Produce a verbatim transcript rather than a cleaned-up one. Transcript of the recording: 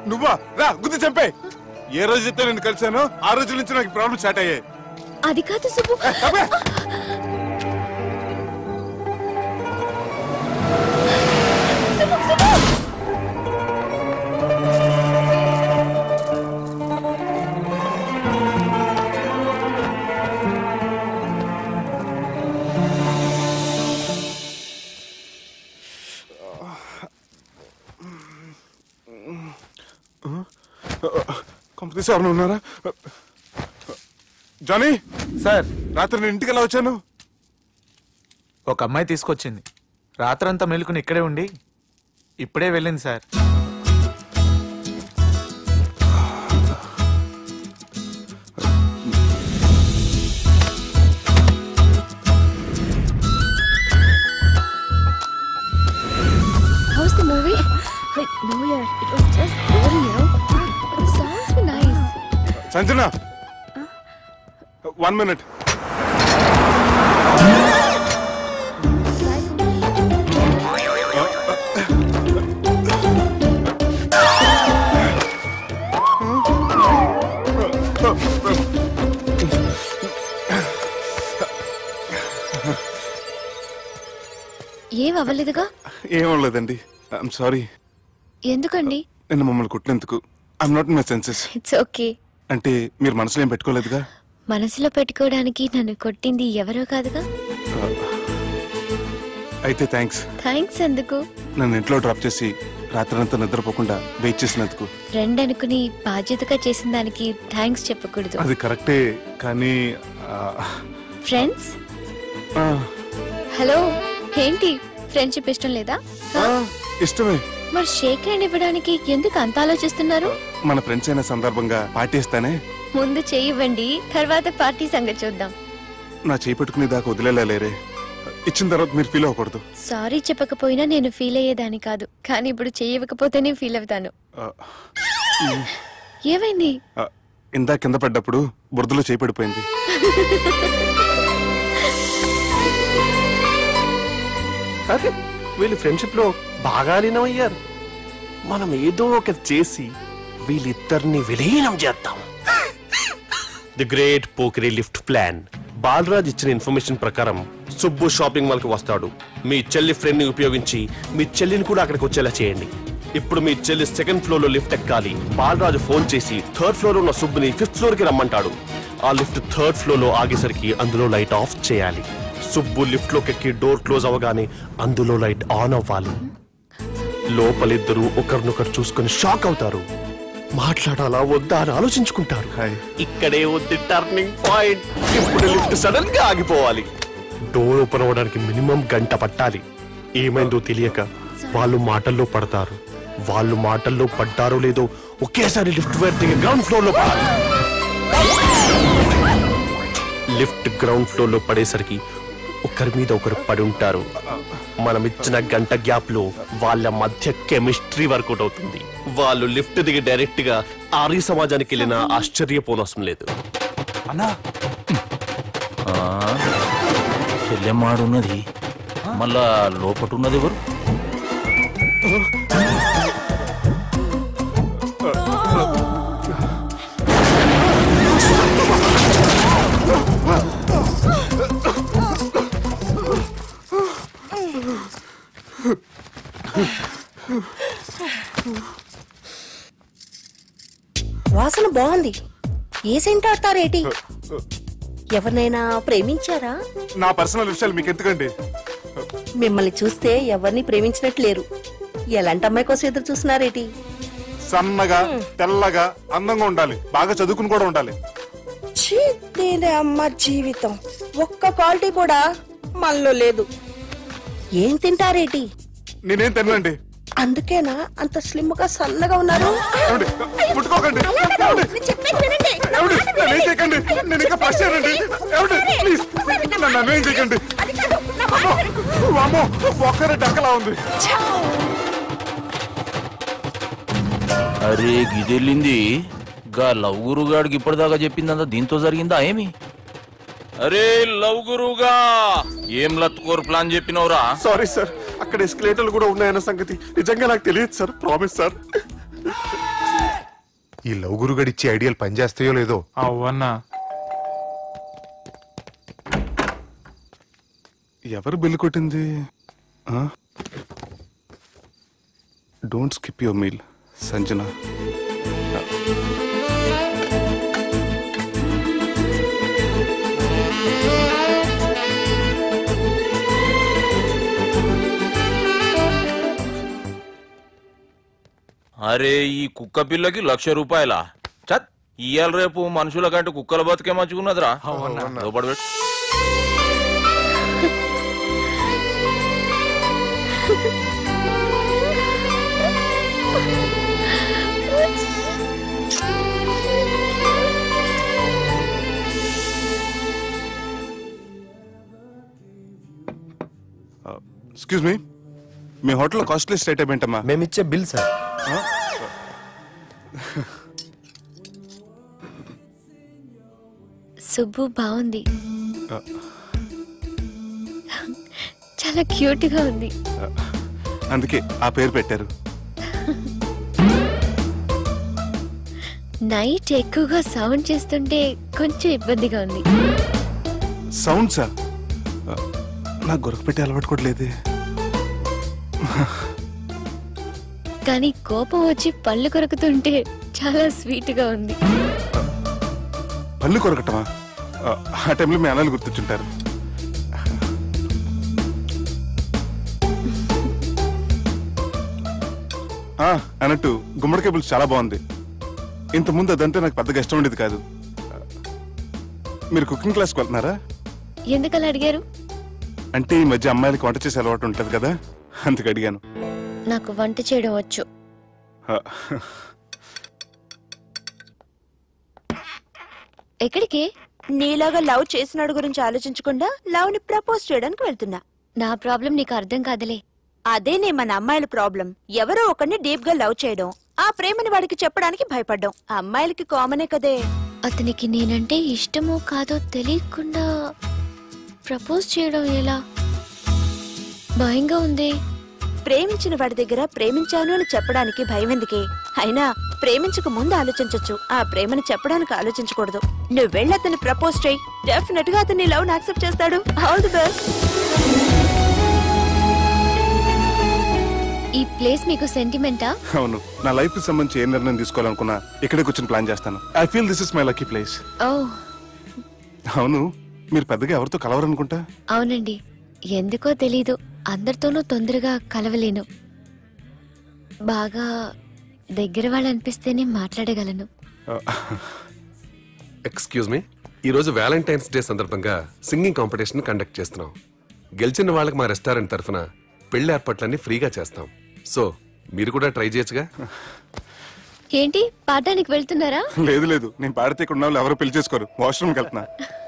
నువ్వా రా గుద్ది చంపే. ఏ రోజైతే నేను కలిసానో ఆ రోజు నుంచి నాకు ప్రాబ్లం స్టార్ట్ అయ్యాయి. అది కాదు సుబ్బు. కంపెనీ ఎవరైనా ఉన్నారా? జానీ సార్, రాత్రి నేను ఇంటికి ఎలా వచ్చాను? ఒక అమ్మాయి తీసుకొచ్చింది. రాత్రంతా మెలుకుని ఇక్కడే ఉండి ఇప్పుడే వెళ్ళింది sir. How's the movie? Wait, no yaar, it was just boring, you know. The songs were nice. Sanjana, one minute. ఏం అవ్వలేదుగా? ఏం అవ్వలేదండి. I'm sorry. ఎందుకండి? నేను మమ్మల్ని కుట్టినందుకు. I'm not in my senses. It's okay. అంటే మీరు మనసులో ఏం పెట్టుకోలేదుగా? మనసులో పెట్టుకోవడానికి నన్ను కొట్టింది ఎవరో కాదుగా. అయితే థ్యాంక్స్. థ్యాంక్స్ ఎందుకు? నన్ను ఇంట్లో డ్రాప్ చేసి రాత్రంతా నిద్రపోకుండా వెయిట్ చేసినందుకు. ఫ్రెండ్ అనుకుని బాధ్యతగా చేసిన దానికి థ్యాంక్స్ చెప్పకూడదు. అది కరెక్టే, కానీ ఫ్రెండ్స్ హలో, ఏంటి ఫ్రెండ్షిప్ ఇష్టం లేదా? ఇష్టమే. మరి షేక్ హ్యాండ్ ఇవ్వడానికి ఎందుకు అంత ఆలోచిస్తున్నారు? మన ఫ్రెండ్స్ అయిన సందర్భంగా పార్టీ ఇస్తానే. ముందు చేయి ఇవ్వండి, తర్వాత పార్టీ సంగతి చూద్దాం. నా చేయి పెట్టుకునే దాకా వదిలేలా లేరే. ఇచ్చిన తర్వాత మీరు ఫీల్ అవ్వకూడదు. సారీ చెప్పకపోయినా నేను ఫీల్ అయ్యేదాన్ని కాదు, కానీ ఇప్పుడు చేయి ఇవ్వకపోతేనే ఫీల్ అవుతాను. ఏమైంది? ఇందా కింద పడ్డప్పుడు బురదలో చేయి పడిపోయింది. అరే, వీళ్ళు ఫ్రెండ్షిప్ లో బాగా లీనమయ్యారు. మనం ఏదో ఒకటి చేసి వీళ్ళిద్దరిని విలీనం చేద్దాం. ది గ్రేట్ పోకరీ లిఫ్ట్ ప్లాన్. బాలరాజ్ ఇచ్చిన ఇన్ఫర్మేషన్ ప్రకారం సుబ్బు షాపింగ్ మాల్ కి వస్తాడు. మీ చెల్లి ఫ్రెండ్ ని ఉపయోగించి మీ చెల్లిని కూడా అక్కడికి వచ్చేలా చేయండి. ఇప్పుడు మీ చెల్లి సెకండ్ ఫ్లోర్ లో లిఫ్ట్ ఎక్కాలి. బాలరాజు ఫోన్ చేసి థర్డ్ ఫ్లోర్ లో ఉన్న సుబ్బుని ఫిఫ్త్ ఫ్లోర్ కి రమ్మంటాడు. ఆ లిఫ్ట్ థర్డ్ ఫ్లోర్ లో ఆగేసరికి అందులో లైట్ ఆఫ్ చేయాలి. సుబ్బు లిఫ్ట్ లోకి ఎక్కి డోర్ క్లోజ్ అవగానే అందులో లైట్ ఆన్ అవ్వాలి. లోపలిద్దరూ ఒకరినొకరు చూసుకుని షాక్ అవుతారు. మాట్లాడాలా వద్దా అని ఆలోచించుకుంటారు. ఇక్కడే ఉంది టర్నింగ్ పాయింట్. ఇప్పుడు లిఫ్ట్ సడన్ గా ఆగిపోవాలి. డోర్ ఓపెన్ అవ్వడానికి మినిమం గంట పట్టాలి. ఏమైందో తెలియక వాళ్ళు మాటల్లో పడతారు. వాళ్ళు మాటల్లో పడ్డారో లేదో ఒకేసారి లిఫ్ట్ దిగి గ్రౌండ్ ఫ్లోర్ లో పడాలి. లిఫ్ట్ గ్రౌండ్ ఫ్లోర్ లో పడేసరికి ఒకరి మీద ఒకరు పడి ఉంటారు. మనం ఇచ్చిన గంట గ్యాప్ లో వాళ్ళ మధ్య కెమిస్ట్రీ వర్కౌట్ అవుతుంది. వాళ్ళు లిఫ్ట్ దిగి డైరెక్ట్ గా ఆర్య సమాజానికి వెళ్ళినా ఆశ్చర్యపోనవసరం లేదు. అన్నా చెల్లెమ్మాడున్నది, మళ్ళా లోపటున్నది ఎవరు? వాసన బాగుంది. ఏ సెంట్ ఆడతారేటి? ఎవరినైనా ప్రేమించారా? నా పర్సనల్ విషయాలు మీకు ఎందుకండి? మిమ్మల్ని చూస్తే ఎవరిని ప్రేమించినట్లేరు. ఎలాంటి అమ్మాయి కోసం ఎదురు చూస్తున్నారేటి? సన్నగా తెల్లగా అందంగా ఉండాలి, బాగా చదువుకుని కూడా ఉండాలి. అమ్మ జీవితం ఒక్క క్వాలిటీ కూడా మనలో లేదు. ఏం తింటారేటి? నేనేం తినండి. అందుకేనా అంత స్లిమ్ గా సన్నగా ఉన్నారు? ముట్టుకోకండి, నేను ఇంకా ఫస్ట్ చేయనండి. నన్ను అన్వేం చేయకండి. ఒక్కరే డక్కలా ఉంది. అరే గిదెళ్ళింది గా లవ్ గురుగాడికి ఇప్పటిదాకా చెప్పిందంతా దీంతో జరిగిందా ఏమి? అరే లవ్ గురుగా ఏం లత్కోర్ ప్లాన్ చెప్పినవురా? సారీ సార్, అక్కడ ఎస్కలేటర్లు కూడా ఉన్నాయన్న సంగతి నిజంగా నాకు తెలియదు సార్. Promise sir. ఈ లవ్ గురుగడిచ్చే ఐడియాలు పనిచేస్తాయో లేదో. అవ్వన్నా ఎవరు బిల్లు కొట్టింది? Don't skip your meal Sanjana. అరే ఈ కుక్క పిల్లకి లక్ష రూపాయల చత్ ఇయ్యాల రేపు మనుషుల కంటే కుక్కల బతికే మంచుకున్నదిరా. లోపడి పెట్టు. ఎక్స్క్యూజ్ మీ, మీ హోటల్లో కాస్ట్లీ స్టేట్ ఏంటమ్మా? మేమిచ్చే బిల్ సార్. సుబ్బు బాగుంది, చాలా క్యూట్ గా ఉంది. అందుకే ఆ పేరు పెట్టారు. నైట్ ఎక్కువగా సౌండ్ చేస్తుంటే కొంచెం ఇబ్బందిగా ఉంది. సౌండ్సా? నాకు గొరకపెట్టే అలవాటు కూడా లేదే. కానీ కోపం వచ్చి పళ్ళు కొరుకుతుంటే చాలా స్వీట్ గా ఉంది. పళ్ళు కొరకటమా? ఆ టైంలో మీ అన్నలు గుర్తొచ్చుంటారు. అన్నట్టు గుమ్మడికాయ పులుసు చాలా బాగుంది. ఇంతకుముందు అదంటే నాకు పెద్దగా ఇష్టం ఉండేది కాదు. మీరు కుకింగ్ క్లాస్కి వెళ్తున్నారా? ఎందుకలా అడిగారు? అంటే ఈ మధ్య అమ్మాయిలకి వంట చేసే అలవాటు ఉంటుంది కదా, అందుకు అడిగాను. నాకు వంట చేయడం వచ్చు. ఎక్కడికి? నీలాగా లవ్ చేసినాడు గురించి ఆలోచించకుండా లవ్ ని ప్రపోజ్ చేయడానికి వెళ్తున్నా. నా ప్రాబ్లం నీకు అర్థం కాదులే. అదేనే మన అమ్మాయిల ప్రాబ్లం. ఎవరో ఒకరిని డీప్ గా లవ్ చేయడం, ఆ ప్రేమని వాడికి చెప్పడానికి భయపడ్డం అమ్మాయిలకి కామనే కదే. అతనికి నేనంటే ఇష్టమో కాదో తెలియకుండా ప్రపోజ్ చేయడం ఎలా? భయంగా ఉంది. ప్రేమించిన వాడి దగ్గర ప్రేమించాను అని చెప్పడానికి భయం ఎందుకే? అయినా ప్రేమించక ముందు ఆలోచించొచ్చు, ఆ ప్రేమని చెప్పడానికి ఆలోచించకూడదు. నువ్వు వెళ్ళి అతన్ని ప్రపోజ్ చేయి, డెఫినెట్ గా అతన్ని లవ్ యాక్సెప్ట్ చేస్తాడు. All the best. ఈ ప్లేస్ మీకు సెంటిమెంటా? అవును, నా లైఫ్ కి సంబంధించి ఏ నిర్ణయం తీసుకోవాలనుకున్నా ఇక్కడే కూర్చొని ప్లాన్ చేస్తాను. I feel this is my lucky place. ఓ అవును, మీరు పెద్దగా ఎవరితో కలవరనుకుంటా? అవునండి, ఎందుకో తెలీదు, అందరితోనూ తొందరగా కలవలేను. బాగా దగ్గర వాళ్ళు అనిపిస్తేనే మాట్లాడగలను. ఎక్స్క్యూజ్ మీ, ఈరోజు వ్యాలంటైన్స్ డే సందర్భంగా సింగింగ్ కాంపిటీషన్ కండక్ట్ చేస్తున్నాం. గెలిచిన వాళ్ళకి మా రెస్టారెంట్ తరఫున పెళ్లి ఏర్పాట్లన్నీ ఫ్రీగా చేస్తాం. సో మీరు కూడా ట్రై చేయొచ్చుగా. ఏంటి పాడడానికి వెళ్తున్నారా? లేదు లేదు, నేను పాడితే ఇక్కడ ఉన్న వాళ్ళు ఎవరు పెళ్లి చేసుకోరు. వాష్రూమ్కి వెళ్తున్నా.